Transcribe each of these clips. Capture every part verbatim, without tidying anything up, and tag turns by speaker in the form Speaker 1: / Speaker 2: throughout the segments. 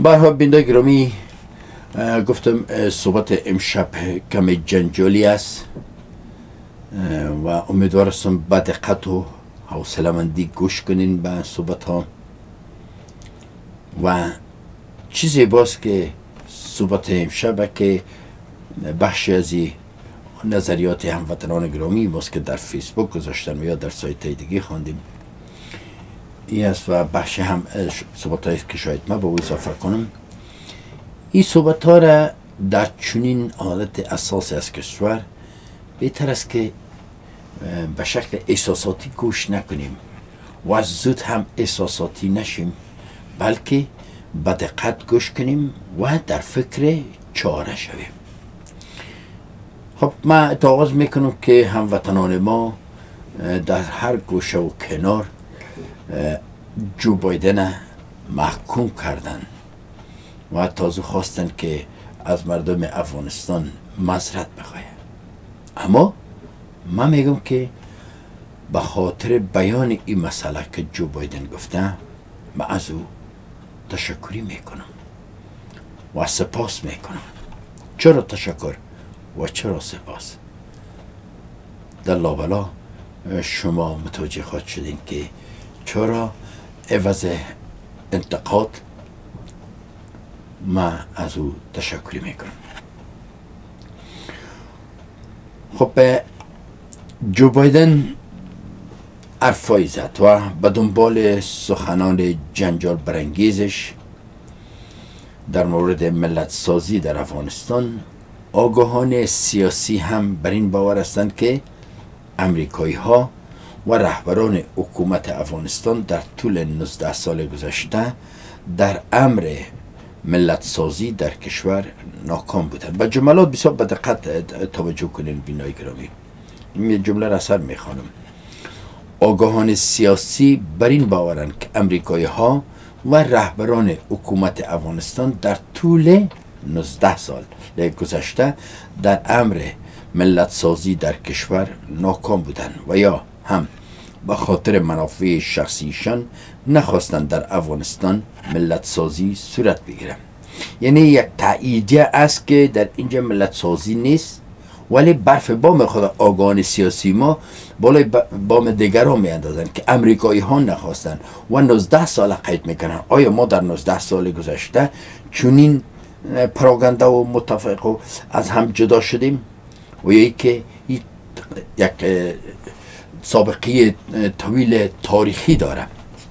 Speaker 1: برها بینده گرامی، گفتم صحبت امشب کمی جنجالی است و امیدوار هستم با دقت و حوصله‌مندی گوش کنین به صحبت ها. و چیزی باز که صحبت امشب که بخشی از نظریات هموطنان گرامی باز که در فیسبوک گذاشتن و یا در سایت های دیگه خواندیم این است و بخش هم صحبت هایی که شاید ما با او اضافه کنم. این صحبت ها را در چنین حالت اساسی از کشور بهتر است که به شکل احساساتی گوش نکنیم و از زود هم احساساتی نشیم، بلکه به دقت گوش کنیم و در فکر چاره شویم. خب من اتعاقض میکنم که هموطنان ما در هر گوشه و کنار جو بایدن محکوم کردن و تازه خواستن که از مردم افغانستان معذرت بخواهد. اما من میگم که به خاطر بیان این مسئله که جو بایدن گفته من از او تشکری میکنم و سپاس میکنم. چرا تشکر و چرا سپاس؟ در لابلا شما متوجه خواهد شدین که چرا عوض انتقاد ما از او تشکری میکنم. خب جو بایدن حرفایی زد و به دنبال سخنان جنجال برانگیزش در مورد ملت سازی در افغانستان، آگاهان سیاسی هم بر این باور هستند که امریکایی ها و رهبران حکومت افغانستان در طول نوزده سال گذشته در امر ملت سازی در کشور ناکام بودند. به جملات بسیار به دقت توجه کنین بینای گرامی. این جمله را اثر میخوانم. آگاهان سیاسی بر این باورند که امریکایی ها و رهبران حکومت افغانستان در طول نوزده سال گذشته در امر ملت سازی در کشور ناکام بودند و یا هم به خاطر منافع شخصیشان نخواستند در افغانستان ملت سازی صورت بگیرد. یعنی یک تأییدیه است که در اینجا ملت سازی نیست، ولی برف بام خود آگاهان سیاسی ما بالای بام دیگران می اندازند که امریکایی ها نخواستند و نوزده سال قید میکنن. آیا ما در نوزده سال گذشته چنین پراگنده و متفق و از هم جدا شدیم و یا که یک سابقه طویل تاریخی داره؟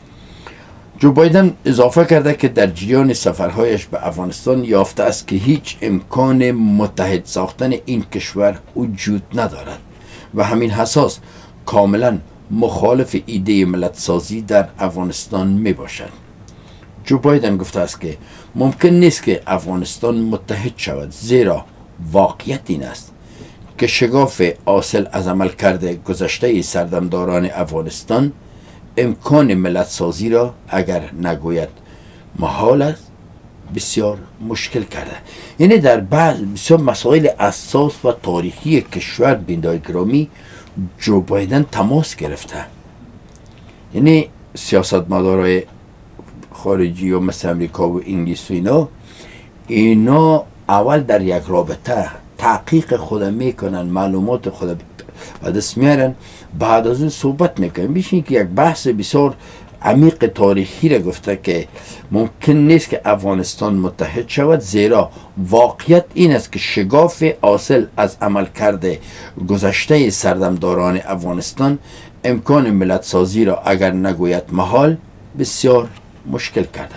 Speaker 1: جو بایدن اضافه کرده که در جریان سفرهایش به افغانستان یافته است که هیچ امکان متحد ساختن این کشور وجود ندارد و همین حساس کاملا مخالف ایده ملت سازی در افغانستان می باشد. جو بایدن گفته است که ممکن نیست که افغانستان متحد شود، زیرا واقعیت این است که شگاف حاصل از عمل کرده گذشته سردمداران افغانستان امکان ملت سازی را اگر نگوید محال است بسیار مشکل کرده. یعنی در بعض بسیار مسائل اساس و تاریخی کشور بیندای گرامی جو بایدن تماس گرفته. یعنی سیاستمدارای خارجی و مثل امریکا و انگلیس و اینا اینا اول در یک رابطه تحقیق خود میکنن، معلومات خود و دست میارن، بعد از اون صحبت میکنن. میشه که یک بحث بسیار عمیق تاریخی را گفته که ممکن نیست که افغانستان متحد شود، زیرا واقعیت این است که شگاف حاصل از عمل کرده گذشته سردمداران افغانستان امکان ملت سازی را اگر نگوید محال بسیار مشکل کرده.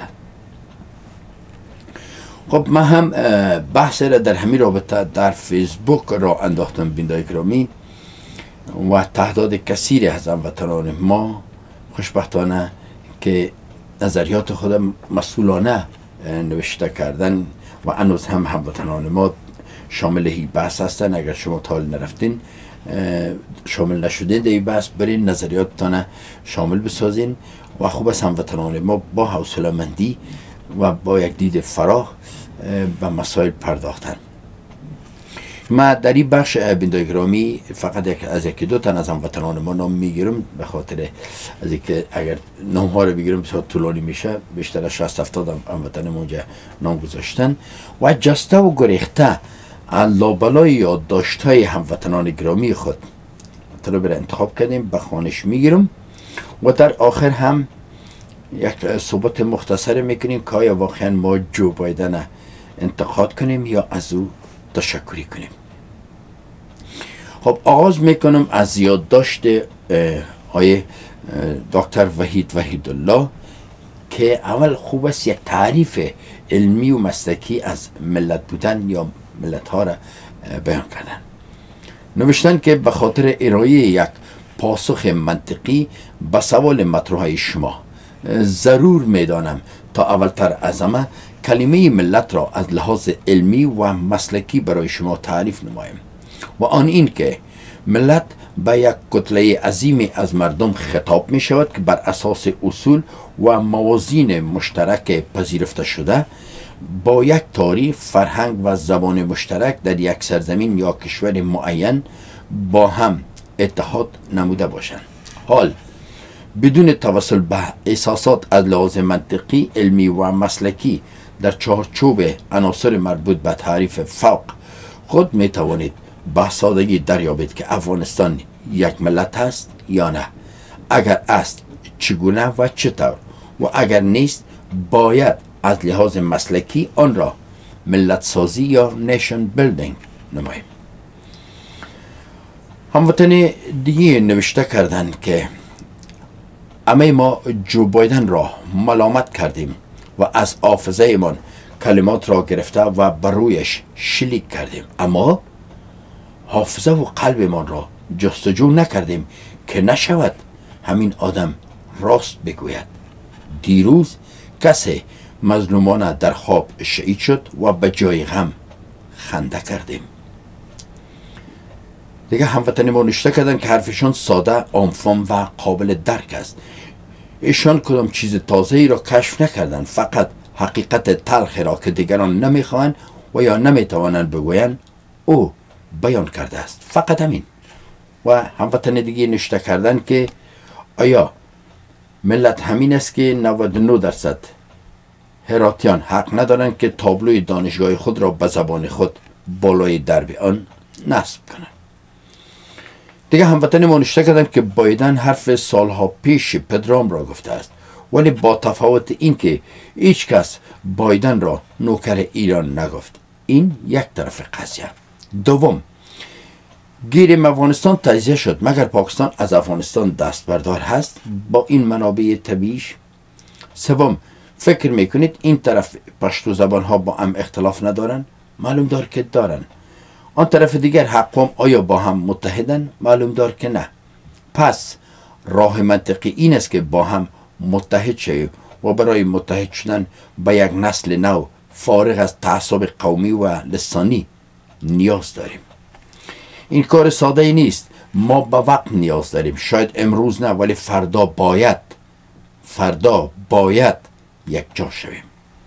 Speaker 1: خب من هم بحث را در همین رابطه در فیسبوک را انداختم بیندای گرامی و تعداد کثیری از هموطنان ما خوشبختانه که نظریات خود مسئولانه نوشته کردن و هنوز هم هموطنان ما شامل این بحث هستن. اگر شما تا حال نرفتین شامل نشدین در این بحث، برین نظریاتتان شامل بسازین و خوب از هموطنان ما با حوصله‌مندی و با یک دید فراخ به مسائل پرداختن. ما در این بخش بیننده گرامی فقط یک از یکی دو تن از هموطنان ما نام میگیرم، به خاطر از اینکه اگر نام ها رو بگیرم بسیار طولانی میشه. بیشتر از شصت هفتاد هموطن ما اونجا نام گذاشتن و جسته و گریخته لابلای یادداشت‌های هموطنان گرامی خود طلب را انتخاب کردیم، به خوانش میگیرم و در آخر هم یک صحبت مختصر میکنیم که آیا واقعا ما جو بایدن انتقاد کنیم یا از او تشکری کنیم. خب آغاز میکنم از یادداشت آیه دکتر وحید وحیدالله که اول خوب است یک تعریف علمی و مسلکی از ملت بودن یا ملت ها را بیان کردن. نوشتن که به خاطر ارائه یک پاسخ منطقی به سوال مطرح شما ضرور میدانم تا اولتر از همه کلمه ملت را از لحاظ علمی و مسلکی برای شما تعریف نمایم و آن این که ملت به یک کتله عظیمی از مردم خطاب می شود که بر اساس اصول و موازین مشترک پذیرفته شده با یک تاریخ، فرهنگ و زبان مشترک در یک سرزمین یا کشور معین با هم اتحاد نموده باشند. حال بدون توسل به احساسات از لحاظ منطقی، علمی و مسلکی در چارچوب عناصر مربوط به تعریف فوق خود می توانید به سادگی دریابید که افغانستان یک ملت است یا نه. اگر است چگونه و چطور، و اگر نیست باید از لحاظ مسلکی آن را ملت سازی یا نیشن بیلدینگ نماییم. هموطن دیگه نوشته کردند که همه ما جو بایدن را ملامت کردیم و از حافظه من کلمات را گرفته و بر رویش شلیک کردیم، اما حافظه و قلب من را جستجو نکردیم که نشود همین آدم راست بگوید. دیروز کسی مظلومانه در خواب شهید شد و به جای غم خنده کردیم. دیگه هموطن ما نوشته کردن که حرفشان ساده، عام‌فهم و قابل درک است. ایشان کدام چیز تازه ای را کشف نکردند، فقط حقیقت تلخی را که دیگران نمیخواهند و یا نمیتوانند بگویند او بیان کرده است، فقط همین. و هموطن دیگه نوشته کردن که آیا ملت همین است که نود و نه درصد هراتیان حق ندارند که تابلوی دانشگاه خود را به زبان خود بالای درب آن نصب کنند. دیگه هموطن ما نوشته کردن که بایدن حرف سالها پیش پدرام را گفته است، ولی با تفاوت این که هیچ کس بایدن را نوکر ایران نگفت. این یک طرف قضیه. دوم، گیریم افغانستان تجزیه شد، مگر پاکستان از افغانستان دست بردار هست با این منابع طبیعیش؟ سوم، فکر میکنید این طرف پشتو زبان ها با هم اختلاف ندارن؟ معلوم دار که دارن. آن طرف دیگر حقوم آیا با هم متحدن؟ معلوم دار که نه. پس راه منطقی این است که با هم متحد شویم و برای متحد شدن به یک نسل نو فارغ از تعصب قومی و لسانی نیاز داریم. این کار ساده ای نیست. ما به وقت نیاز داریم، شاید امروز نه، ولی فردا باید فردا باید یک جا شویم.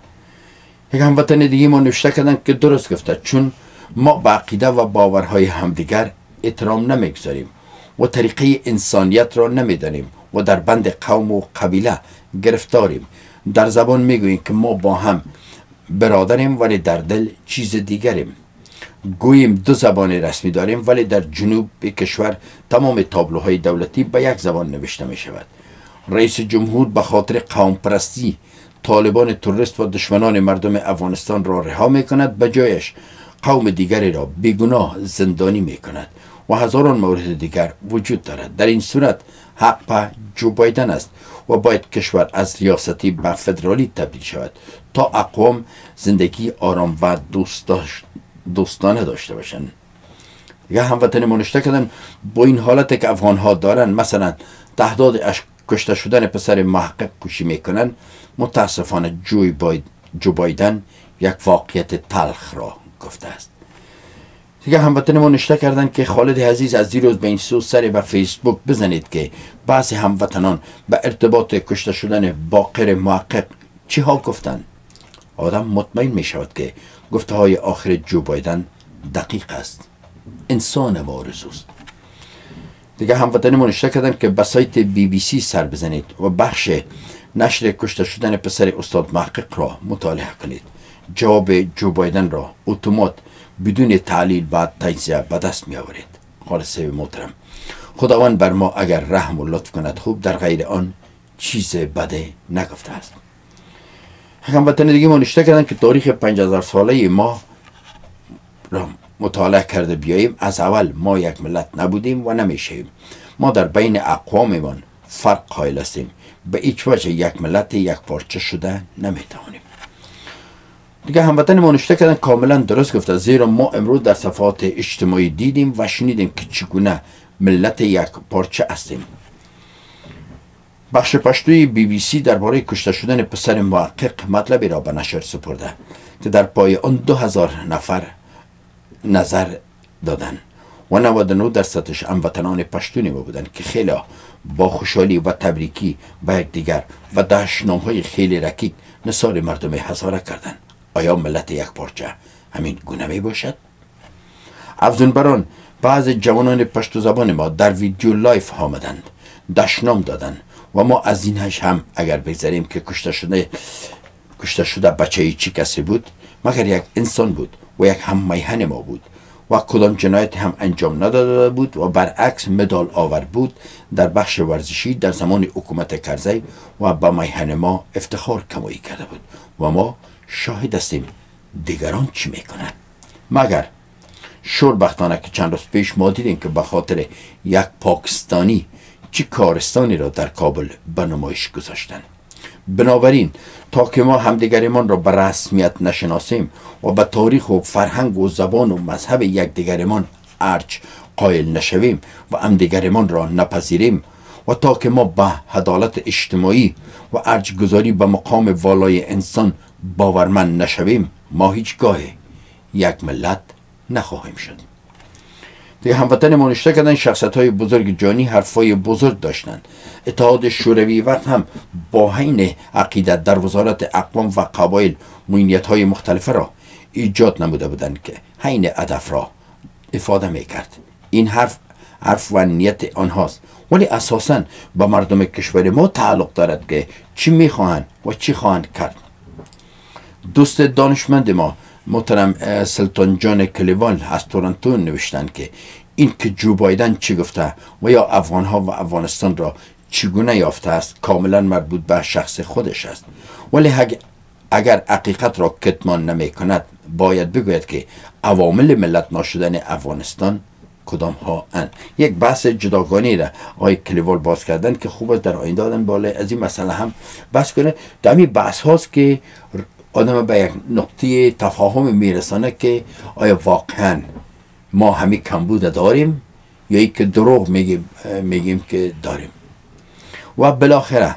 Speaker 1: یک هموطن دیگه ما نوشته کردن که درست گفته، چون ما به عقیده و باورهای همدیگر احترام نمیگذاریم و طریقه انسانیت را نمیدانیم و در بند قوم و قبیله گرفتاریم. در زبان میگوییم که ما با هم برادریم ولی در دل چیز دیگریم. گوییم دو زبان رسمی داریم ولی در جنوب کشور تمام تابلوهای دولتی به یک زبان نوشته می شود. رئیس جمهور به خاطر قوم پرستی طالبان تروریست و دشمنان مردم افغانستان را رها می کند، به جایش قوم دیگری را بیگناه زندانی می کند و هزاران مورد دیگر وجود دارد. در این صورت حق به جو بایدن است و باید کشور از ریاستی به فدرالی تبدیل شود تا اقوام زندگی آرام و دوست داشت دوستانه داشته باشند. یا هموطن ما نوشته کردن با این حالت که افغان ها دارن، مثلا تعداد کشته شدن پسر محقق کوشی میکنن، متاسفانه جو باید جو بایدن یک واقعیت تلخ را گفته است. دیگه هموطن ما نوشته کردن که خالد عزیز از دیروز به این سو سری به فیسبوک بزنید که بعضی هموطنان به ارتباط کشته شدن باقر محقق چی ها گفتن. آدم مطمئن می شود که گفته های آخر جو بایدن دقیق است. انسان ما آرزوست. دیگه هموطنمون اشتراک کردن که به سایت بی بی سی سر بزنید و بخش نشر کشته شدن پسر استاد محقق را مطالعه کنید. جواب جو بایدن را اتومات بدون تعلیل و تجزیه به دست می آورید. خالصه محترم، خداوند بر ما اگر رحم و لطف کند خوب، در غیر آن چیز بده نگفته است. هموطن دیگه ما نشته کردن که تاریخ پنج هزار ساله ما را مطالعه کرده بیاییم. از اول ما یک ملت نبودیم و نمیشیم. ما در بین اقواممان فرق قائل هستیم. به هیچ وجه یک ملت یک پارچه شده نمیتوانیم. دیگه هموطن ما نشته کردن کاملا درست گفته، زیرا ما امروز در صفحات اجتماعی دیدیم و شنیدیم که چگونه ملت یک پارچه هستیم. بخش پشتوی بی بی سی درباره کشته شدن پسر محقق مطلبی را به نشر سپرده که در پای آن دو هزار نفر نظر دادن و نود و نه درصدش هموطنان پشتونی ما بودند که خیلی با خوشحالی و تبریکی به یکدیگر و دشنام‌های خیلی رکیک نثار مردم هزاره کردند. آیا ملت یک پارچه همین گونه می باشد؟ افزون بران بعض جوانان پشتو زبان ما در ویدیو لایف آمدند، دشنام دادند و ما از اینش هم اگر بگذاریم که کشته شده کشته شده بچه چی کسی بود مگر یک انسان بود و یک هم میهن ما بود و کدام جنایت هم انجام نداده بود و برعکس مدال آور بود در بخش ورزشی در زمان حکومت کرزی و با میهن ما افتخار کمایی کرده بود و ما شاهد هستیم دیگران چی میکنن. مگر شوربختانه که چند روز پیش ما دیدیم که به خاطر یک پاکستانی چی کارستانی را در کابل به نمایش گذاشتن. بنابراین تا که ما همدیگرمان را به رسمیت نشناسیم و به تاریخ و فرهنگ و زبان و مذهب یکدیگرمان ارج قائل نشویم و همدیگرمان را نپذیریم و تا که ما به عدالت اجتماعی و ارج گذاری به مقام والای انسان باورمند نشویم، ما هیچگاه یک ملت نخواهیم شد. دیگه هموطن ما نشته کردن شخصیت های بزرگ جانی حرفای بزرگ داشتند. اتحاد شوروی وقت هم با حین عقیدت در وزارت اقوام و قبایل موینیت های مختلفه را ایجاد نموده بودند که حین هدف را افاده میکرد. این حرف حرف و نیت آنهاست، ولی اساساً با مردم کشور ما تعلق دارد که چی میخواهند و چی خواهند کرد. دوست دانشمند ما محترم سلطان جان کلیوال از تورنتو نوشتند که این که جو بایدن چی گفته و یا افغانها و افغانستان را چگونه یافته است کاملا مربوط به شخص خودش است، ولی اگر حقیقت را کتمان نمی کند باید بگوید که عوامل ملت ناشدن افغانستان کدام ها اند. یک بحث جداگانه را آقای کلیوال باز کردن که خوب است در آینده آدم بالا از این مسئله هم بحث کنه. در این بحث هاست که آدم به یک نقطه تفاهم میرسانه که آیا واقعا ما همین کمبود داریم یا ای که دروغ میگیم میگیم که داریم. و بالاخره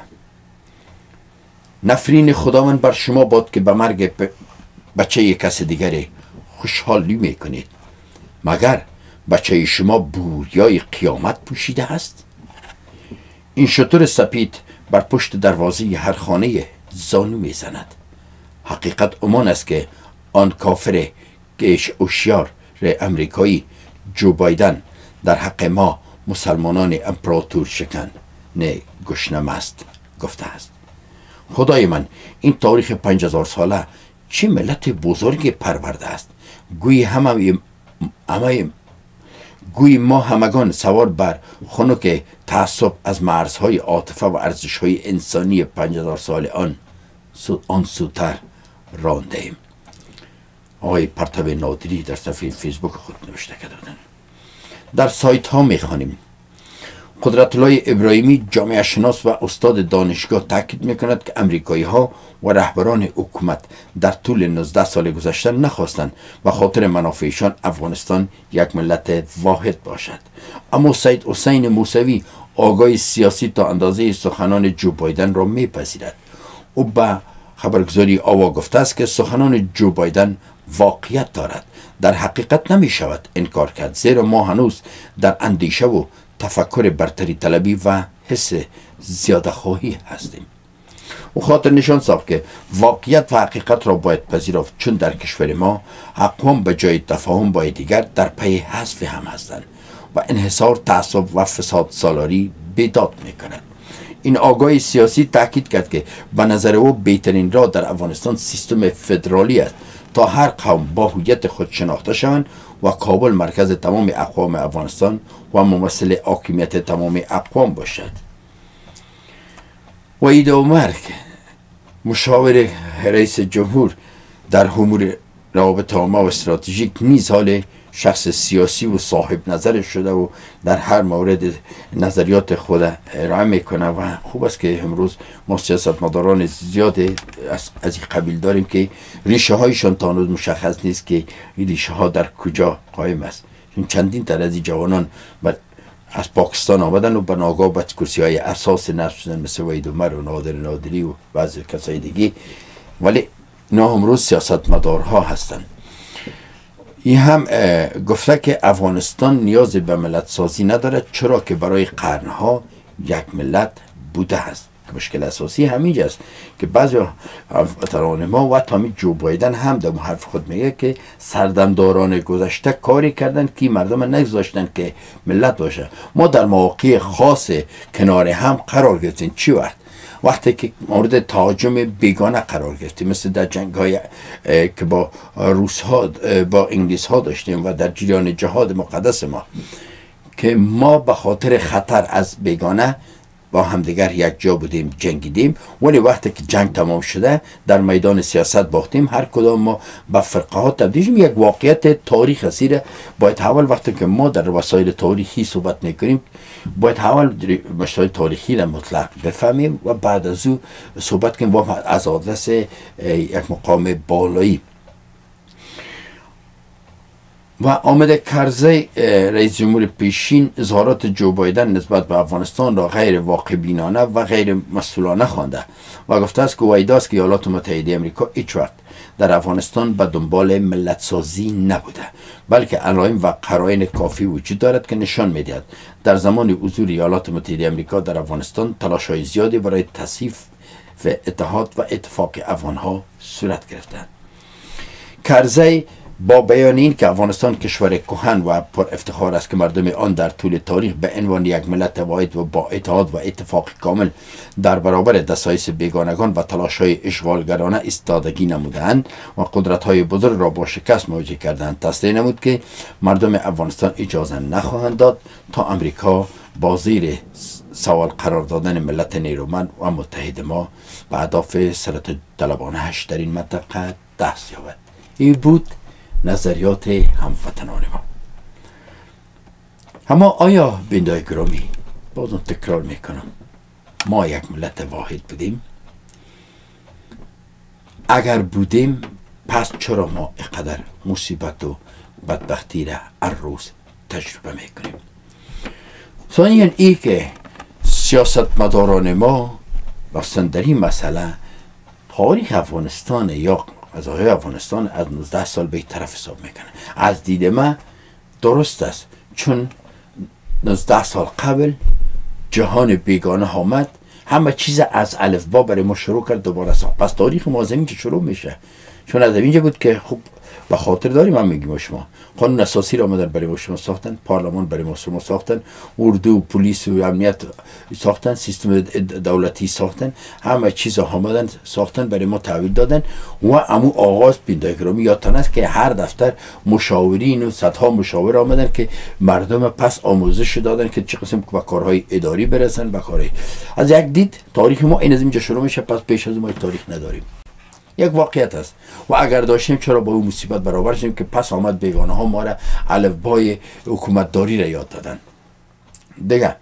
Speaker 1: نفرین خداوند بر شما باد که به مرگ بچه یک کس دیگری خوشحالی میکنید، مگر بچه شما بوریای قیامت پوشیده است؟ این شتر سپید بر پشت دروازه هر خانه زانو میزند. حقیقت امان است که آن کافر گیش اوشیار امریکایی جو بایدن در حق ما مسلمانان امپراتور شکن نه گشنم است گفته است. خدای من، این تاریخ پنج هزار ساله چه ملت بزرگ پرورده است. گویی همه همه گویی ما همگان سوار بر خنک تعصب از مرزهای عاطفه و ارزشهای انسانی پنج هزار سال آن سو آن سوتر رانده ایم. آقای پرتو نادری در صفحه فیسبوک خود نوشته کردن. در سایت ها میخوانیم قدرت الله ابراهیمی جامعه شناس و استاد دانشگاه تاکید میکند که امریکایی ها و رهبران حکومت در طول نوزده سال گذشته نخواستند و خاطر منافعشان افغانستان یک ملت واحد باشد. اما سید حسین موسوی آگاه سیاسی تا اندازه سخنان جو بایدن را میپذیرد. او به خبرگزاری آوا گفته است که سخنان جو بایدن واقعیت دارد. در حقیقت نمی شود انکار کرد، زیرا ما هنوز در اندیشه و تفکر برتری طلبی و حس زیاده خواهی هستیم. او خاطر نشان ساخت که واقعیت و حقیقت را باید پذیرفت، چون در کشور ما اقوام به جای تفاهم با دیگر در پی حذف هم هستند و انحصار، تعصب و فساد سالاری بیداد میکند. این آگاهی سیاسی تاکید کرد که به نظر او بهترین راه در افغانستان سیستم فدرالی است تا هر قوم با هویت خود شناخته شوند و کابل مرکز تمام اقوام افغانستان و ممثل حاکمیت تمام اقوام باشد. وحید عمر مشاور رئیس جمهور در امور روابط عامه و استراتژیک نیز حال شخص سیاسی و صاحب نظر شده و در هر مورد نظریات خود ارائه میکنه و خوب است که امروز ما سیاستمداران زیاد از از این قبیل داریم که ریشه هایشان تا هنوز مشخص نیست که این ریشه ها در کجا قایم است. چون چندین تر از این جوانان از پاکستان آمدن و به ناگاه به کرسی های اساس نصب شدن، مثل وحید عمر و نادر نادری و بعضی کسای دیگه، ولی اینا امروز سیاستمدارها هستند. این هم گفته که افغانستان نیاز به ملت سازی ندارد، چرا که برای قرنها یک ملت بوده است. مشکل اساسی همینجا است که بعضی وطنان ما و تامی جو بایدن هم در حرف خود میگه که سردمداران گذشته کاری کردن که مردم نگذاشتن که ملت باشه. ما در مواقع خاص کنار هم قرار گرفتیم. چی وقت؟ وقتی که مورد تهاجم بیگانه قرار گرفتیم، مثل در جنگ های که با روس ها با انگلیس ها داشتیم و در جریان جهاد مقدس ما، که ما به خاطر خطر از بیگانه با همدیگر یک جا بودیم، جنگیدیم، ولی وقتی که جنگ تمام شده در میدان سیاست باختیم، هر کدام ما به فرقه ها تبدیل شدیم. یک واقعیت تاریخ اسیره. باید اول وقتی که ما در وسایل تاریخی صحبت میکنیم، باید اول وسایل تاریخی را مطلق بفهمیم و بعد از او صحبت کنیم با از آدرس یک مقام بالایی. و آمد کرزی رئیس جمهور پیشین اظهارات جو بایدن نسبت به افغانستان را غیر واقع بینانه و غیر مسئولانه خوانده و گفته است که وایداست که ایالات متحده آمریکا هیچ وقت در افغانستان به دنبال ملت سازی نبوده، بلکه علائم و قرائن کافی وجود دارد که نشان میدهد در زمان حضور ایالات متحده آمریکا در افغانستان تلاش‌های زیادی برای تصحیح و اتحاد و اتفاق افغانها صورت گرفتند. کرزی با بیان این که افغانستان کشور کهن و پر افتخار است که مردم آن در طول تاریخ به عنوان یک ملت واحد و با اتحاد و اتفاق کامل در برابر دسایس بیگانگان و تلاش‌های اشغالگرانه ایستادگی نمودند و قدرت‌های بزرگ را با شکست مواجه کردند، تصریح نمود که مردم افغانستان اجازه نخواهند داد تا امریکا با زیر سوال قرار دادن ملت نیرومند و متحد ما به اهداف سرطان طلبانه‌اش در این منطقه دست یابد. این بود نظریات هموطنان ما. اما آیا بینندگان گرامی، بازم تکرار میکنم، ما یک ملت واحد بودیم؟ اگر بودیم، پس چرا ما اینقدر مصیبت و بدبختی را هر روز تجربه میکنیم؟ ثانیاً ای که سیاستمداران ما راستن در این مسئله تاریخ افغانستان یا از آقای افغانستان از نوزده سال به طرف حساب میکنه. از دید من درست است، چون نوزده سال قبل جهان بیگانه آمد، همه چیز از الفبا برای ما شروع کرد دوباره ساخت. پس تاریخ ما از اینجا شروع میشه، چون از اینجا بود که خب به خاطر داریم هم میگیم شما قانون اساسی را آمدن برای ما شما ساختن، پارلمان برای ما شما ساختن، اردو، پلیس و امنیت ساختن، سیستم دولتی ساختن، همه چیز آمدن ساختن برای ما تحویل دادن. و امو آغاز بینندگان گرامی یادتان است که هر دفتر مشاورین و صدها مشاور آمدن که مردم پس آموزش دادن که چه قسم به کارهای اداری برسن، به کارهای از یک دید تاریخ ما این از اینجا شروع میشه. پس پیش از ما تاریخ نداریم، یک واقعیت است. و اگر داشتیم چرا با اون مصیبت برابر شدیم که پس آمد بیگانه ها ما را الفبای حکومتداری را یاد دادن. دیگه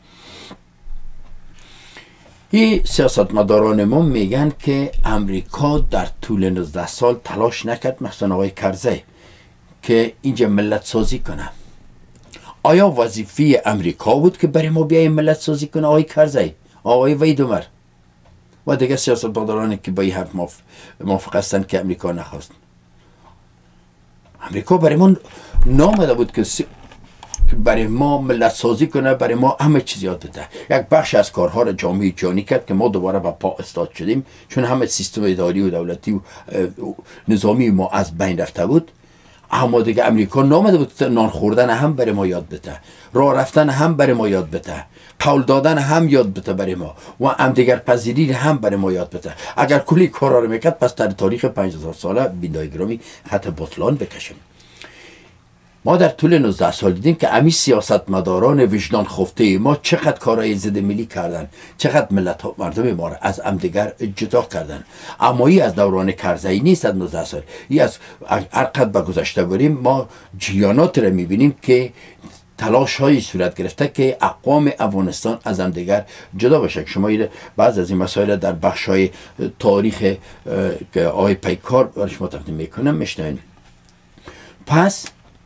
Speaker 1: این سیاستمداران ما میگن که امریکا در طول نوزده سال تلاش نکرد، مثلا آقای کرزی، که اینجا ملت سازی کنه. آیا وظیفه امریکا بود که برای ما بیایم ملت سازی کنه؟ آقای کرزی، آقای وحید عمر و دیگه سیاستمدارانی که با این حرف موافق هستند که امریکا نخواست. امریکا برای ما نامده بود که برای ما ملت سازی کنه، برای ما همه چیز یاد بده. یک بخش از کارها را جامعه جهانی کرد که ما دوباره با پا استاد شدیم، چون همه سیستم اداری و دولتی و نظامی ما از بین رفته بود. اما دیگه امریکا نامده بود نان خوردن هم برای ما یاد بده، راه رفتن هم برای ما یاد بده، قول دادن هم یاد بده برای ما، و هم دیگر پذیری هم برای ما یاد بده. اگر کلی کارا رو میکرد، پس در تاریخ پنج هزار ساله بیندای گرامی خط بطلان بکشیم. ما در طول نوزده سال دیدیم که امی سیاستمداران وجدان خفته ما چقدر کارهای ضد ملی کردن، چقدر ملت ها مردم ما را از همدیگر جدا کردن. اما این از دوران کرزی نیست، از نوزده سال. این از هر قدر به گذشته بریم، ما جریانات را میبینیم که تلاش های صورت گرفته که اقوام افغانستان از هم دیگر جدا بشه. شما بعض از این مسائل در بخش های تاریخ که آقای پیکار برای شما تقدیم میکنم میشنوین. پس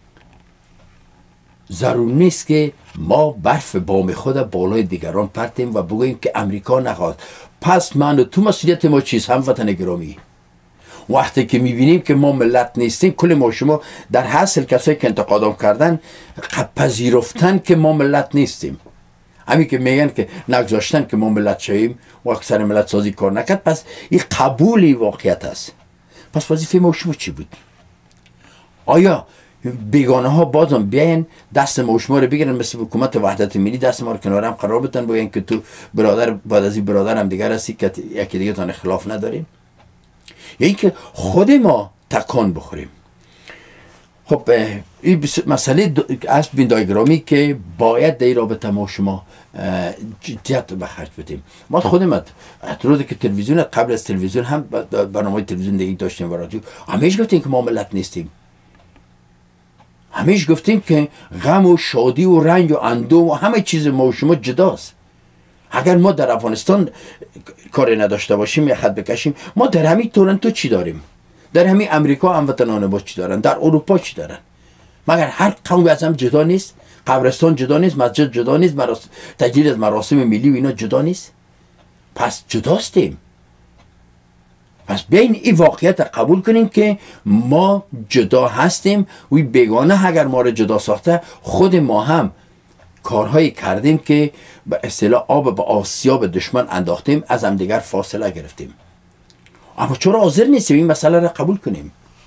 Speaker 1: ضرور نیست که ما برف بام خود بالای دیگران پرتیم و بگوییم که امریکا نخواست. پس من و تو مسئولیت ما چیست؟ هموطن گرامی، وقتی که میبینیم که ما ملت نیستیم، کل ما شما در حاصل کسایی که انتقادم کردن پذیرفتن که ما ملت نیستیم. همین که میگن که نگذاشتن که ما ملت شویم و اکثر ملت سازی کار نکرد، پس این قبولی واقعیت است. پس وظیفه ما شما چی بود؟ آیا بیگانه ها بازم بیاین دست ما شما رو بگیرن، مثل حکومت وحدت ملی دست ما رو کنار هم قرار بدن، بگن که تو برادر بعد از این برادر هم دیگر هستی که یکی دیگه تان اختلاف نداریم؟ یا اینکه خود ما تکان بخوریم؟ خب این مسئله از بیندای گرامی که باید در رابطه ما شما جدیت به خرج بدیم. ما خودم روزی که تلویزیون، قبل از تلویزیون هم برنامه تلویزیون دیگه داشتیم و رادیو، همیشه گفتیم که ما ملت نیستیم. همیشه گفتیم که غم و شادی و رنج و اندوه و همه چیز ما و شما جداست. اگر ما در افغانستان کاری نداشته باشیم یا خط بکشیم، ما در همین تورنتو چی داریم؟ در همین امریکا هموطنان ما چی دارن؟ در اروپا چی دارن؟ مگر هر قوم از هم جدا نیست؟ قبرستان جدا نیست؟ مسجد جدا نیست؟ مراسم تجلیل از مراسم ملی و اینا جدا نیست؟ پس جداستیم. پس بیاین این واقعیت قبول کنیم که ما جدا هستیم و بیگانه اگر ما رو جدا ساخته، خود ما هم کارهایی کردیم که به اصطلاح آب به آسیاب دشمن انداختیم، از هم دیگر فاصله گرفتیم. اما چرا حاضر نیستیم این مسئله را قبول کنیم؟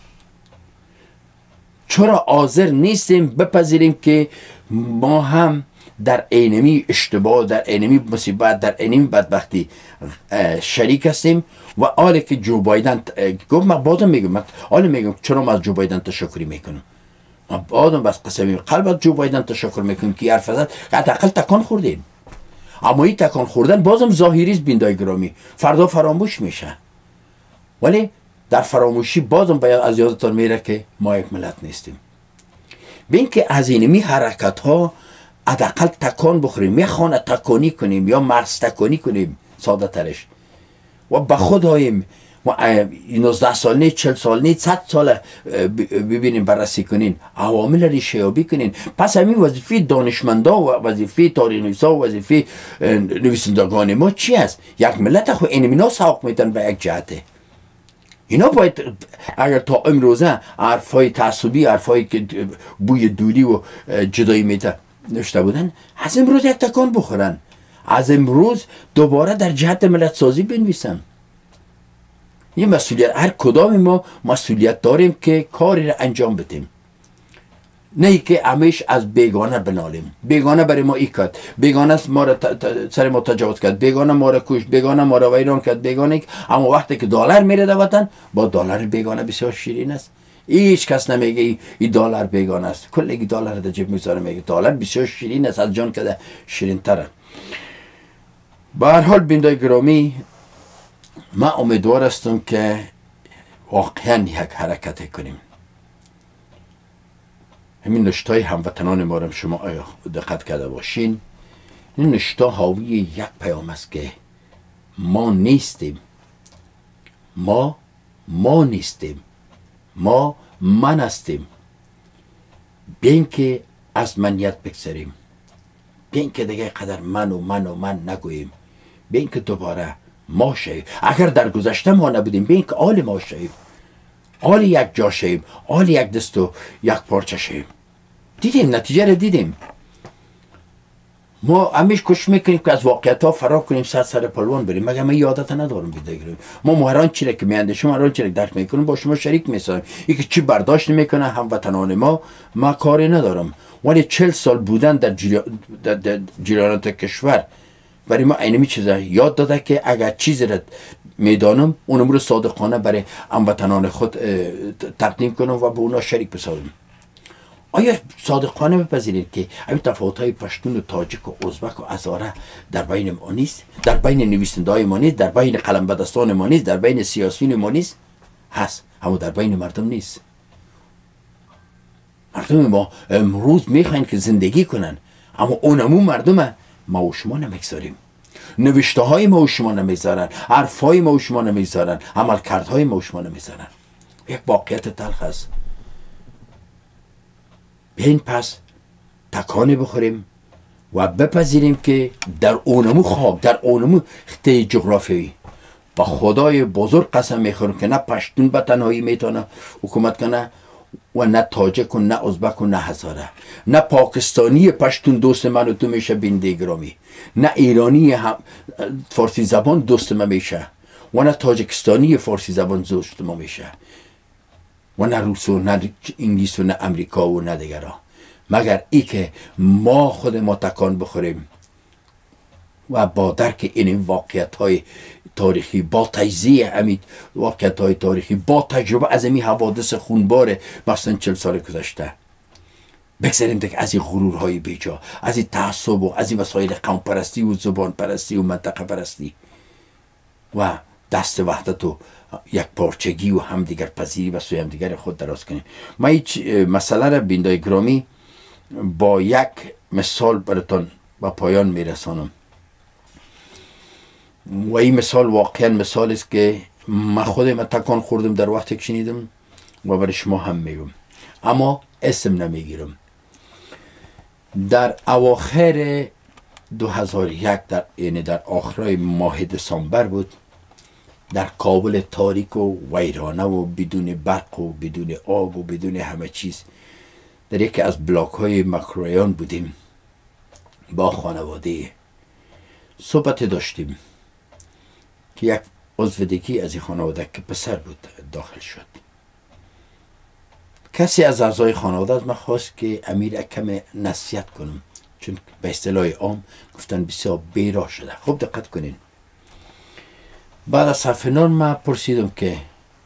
Speaker 1: چرا حاضر نیستیم بپذیریم که ما هم در اینمی اشتباه، در اینمی مصیبت، در اینمی بدبختی شریک هستیم؟ و حالی که جو بایدن گفت، من بازم میگم، من حالی میگم چرا من از جو بایدن تشکری میکنم. من بازم بس قسمی قلب از جو بایدن تشکر میکنم که حرف زد، حداقل تکان خوردیم. اما این تکان خوردن بازم ظاهری است بیندای گرامی، فردا فراموش میشه. ولی در فراموشی بازم باید از یادتان میره که ما یک ملت نیستیم. بین که از اینمی حرکت ها حداقل تکان بخوریم، یا خانه تکانی کنیم یا مرز تکانی کنیم، ساده ترش، و به خود آییم و نوزده سال نیست، چل سال نیست، صد سال ببینیم بررسی کنین، عوامل ریشه یابی کنین. پس همین وظیفه دانشمندا و وظیفه تاریخ نویسا و وظیفه نویسندگان ما چی است؟ یک ملت خو اینمینا ساق میدن به یک جهته. اینا باید اگر تا امروزه حرفای تعصبی، حرفای که بوی دوری و جدایی میده نوشته بودن، از امروز یک تکان بخورن، از امروز دوباره در جهت ملت سازی بنویسن. یه مسئولیت، هر کدام ما مسئولیت داریم که کاری را انجام بدیم، نه ای که همیشه از بیگانه بنالیم. بیگانه برای ما ای کرد، بیگانه ما را سر ما تجاوز کرد، بیگانه ما را کشت، بیگانه ما را ویران کرد، بیگانه. اما وقتی که دلار میره در وطن، با دلار بیگانه بسیار شیرین است. هیچ کس نمیگه این دلار بیگانه است. کلی دلار در جیب میذاره میگه دلار بسیار شیرین است، از جان که شیرین تره. به هر حال بیندای گرامی، من امیدوار هستم که واقعا یک حرکت کنیم. همین نشتای هموطنان ما را شما دقت کرده باشین، این نشتا حاوی یک پیام است که ما نیستیم، ما ما نیستیم، ما من هستیم. بیاین که از منیت بگذاریم، بیاین که دیگه قدر من و من و من نگوییم، بیاین که دوباره ما شویم. اگر در گذشته ما نبودیم، بیاین که آل ما شویم، آل یک جا شویم، آل یک دست و یک پارچه شویم. دیدیم، نتیجه رو دیدیم. ما همیش کوشش میکنیم که از واقعیت ها فرار کنیم، سر سر پلوان بریم. مگر من یادت ندارم بیدگرم ما مهران چی که میاندیشیم، هر چی درک میکنیم با شما شریک میسازیم. یکی چی برداشت میکنه هموطنان ما، ما کاری ندارم. ولی چهل سال بودن در جریانات کشور برای ما اینمی چیزا یاد داده که اگر چیزی را میدانم اونم رو صادقانه برای هموطنان خود تقدیم کنم و به اونا شریک بسازم. آیا صادقانه بپذیرید که همین تفاوت‌های پشتون و تاجیک و ازبک و هزاره در بین ما نیست؟ در بین نویسنده‌های ما نیست؟ در بین قلمبدستان ما نیست؟ در بین سیاسیون ما نیست؟ هست، اما در بین مردم نیست. مردم ما امروز میخواین که زندگی کنن، اما اونمون مردم ما و شما نمیگذاریم. نوشته های ما و شما نمیذارن، حرف های ما و شما نمیذارن، عمل کردهای ما و شما نمیذارن. یک واقعیت تلخ است. بیاین پس تکانه بخوریم و بپذیریم که در اونمو خاک، در اونمو خطه جغرافیایی با خدای بزرگ قسم میخورم که نه پشتون به تنهایی میتونه حکومت کنه و نه تاجک و نه ازبک و نه هزاره، نه پاکستانی پشتون دوست من و تو میشه بنده گرامی، نه ایرانی هم فارسی زبان دوست من میشه و نه تاجکستانی فارسی زبان دوست ما میشه و نه روس و نه انگلیس و نه امریکا و نه دیگران، مگر ای که ما خود ما تکان بخوریم و با درک این واقعیت های تاریخی، با تجزیه همین واقعیت های تاریخی، با تجربه از این حوادث خونبار مثلا چل سال گذشته بگذاریم دیگه از این غرورهای بیجا، از این تعصب و از این وسایل قوم پرستی و زبان پرستی و منطقه پرستی و دست وحدت و یک پارچگی و همدیگر پذیری و سوی همدیگر خود دراز کنیم. ما هیچ مسئله را بیندای گرامی با یک مثال براتون با پایان میرسانم و این مثال واقعا مثال است که من خودم تکان خوردم در وقتی که شنیدم و برای شما هم میگم، اما اسم نمیگیرم. در اواخر دو هزار و یک، در یعنی در آخرای ماه دسامبر بود، در کابل تاریک و ویرانه و بدون برق و بدون آب و بدون همه چیز در یکی از بلاک های مکرویان بودیم با خانواده. صحبت داشتیم که یک عضو دیگه از این خانواده که پسر بود داخل شد. کسی از اعضای خانواده از من خواست که امیر کم نصیحت کنم، چون به اصطلاح عام گفتن بسیار بیراه شده. خوب دقت کنین. بعد از صرف نان من پرسیدم که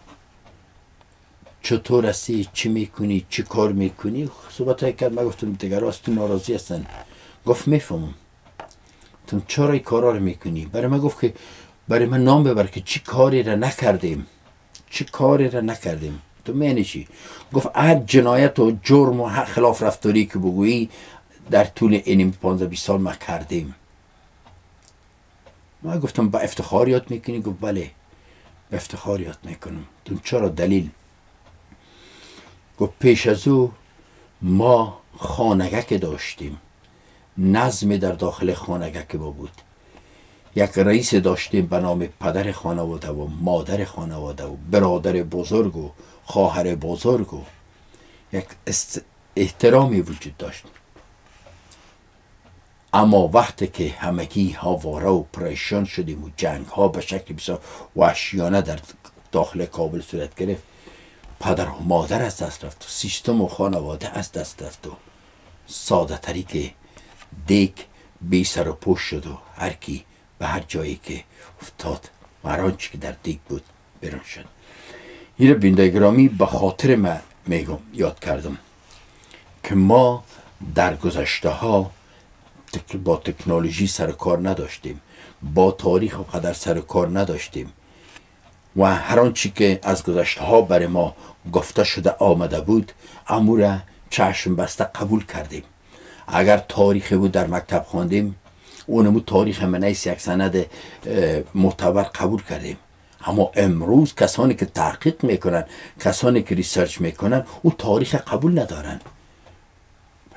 Speaker 1: چطور هستی، چی میکنی، چی کار میکنی. صحبت های کرد. من گفتم دیگر از تو ناراضی هستن. گفت میفهمم. تو چرا این کارا رو میکنی؟ برای من گفت که برای من نام ببر که چی کاری را نکردیم، چی کاری را نکردیم. تو معنی چی؟ گفت هر جنایت و جرم و خلاف رفتاری که بگویی در طول این پانزده بیست سال ما کردیم. من گفتم با افتخار یاد میکنی؟ گفت بله با افتخار یاد میکنم. تو چرا؟ دلیل. گفت پیش از او ما خانگک داشتیم، نظم در داخل خانگک ما بود. یک رئیس داشتیم به نام پدر خانواده و مادر خانواده و برادر بزرگ و خواهر بزرگ و یک احترامی وجود داشت. اما وقتی که همگی هاواره و پریشان شدیم و جنگ ها به شکل بسیار وحشیانه در داخل کابل صورت گرفت، پدر و مادر از دست رفت و سیستم و خانواده از دست رفت و ساده تری که دیگ بی سر و پوش شد و هر کی به هر جایی که افتاد مرانچی که در دیگ بود بیرون شد. این بینده گرامی به خاطر من میگم یاد کردم که ما در گذشته ها با تکنولوژی سر کار نداشتیم، با تاریخ و قدر سر کار نداشتیم و هر آنچه که از گذشته ها برای ما گفته شده آمده بود امور چشم بسته قبول کردیم. اگر تاریخی بود در مکتب خواندیم اونمو تاریخ منیس یک سند معتبر قبول کردیم. اما امروز کسانی که تحقیق میکنن، کسانی که ریسرچ میکنن، اون تاریخ قبول ندارن.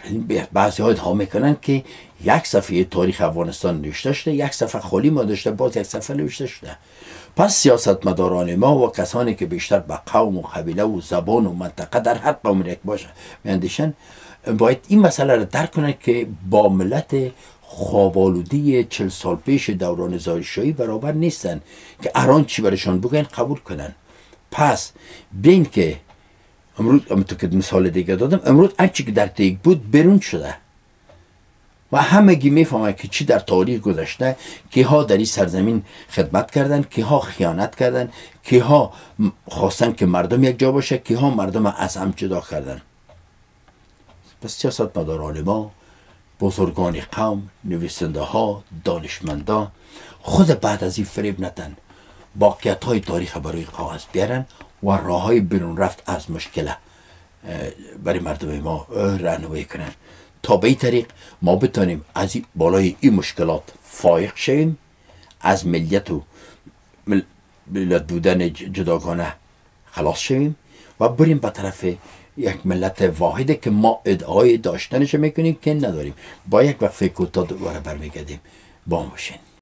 Speaker 1: بعضی ها ادعا میکنن که یک صفحه تاریخ افغانستان نوشته شده، یک صفحه خالی ما داشته، باز یک صفحه نوشته شده. پس سیاستمداران ما و کسانی که بیشتر به قوم و قبیله و زبان و منطقه در هر قوم یک باشه میاندیشن، باید این مسئله را درک کنند که با ملت خوابالودی چل سال پیش دوران ظاهرشاهی برابر نیستن که اران چی برشان بگن قبول کنن. پس بین که امروز امروز که مثال دیگه دادم، امروز آنچه که در تیک بود بیرون شده و همگی میفهمن که چی در تاریخ گذشته، که ها در این سرزمین خدمت کردن، که ها خیانت کردن، که ها خواستن که مردم یک جا باشه، که ها مردم از هم جدا کردن. پس سیاستمداران ما، بزرگان قوم، نویسنده ها، دانشمندان خود بعد از این فریب ندن، واقعیت های تاریخ برای کاغذ بیارن و راه های بیرون رفت از مشکل برای مردم ما راهنمایی کنن، تا به این طریق ما بتانیم از بالای این مشکلات فائق شویم، از ملیت و ملت بودن جداگانه خلاص شویم و بریم به طرف یک ملت واحده که ما ادعای داشتنش میکنیم که نداریم. با یک وقفه کوتاه دوباره برمیگردیم. با ما باشین.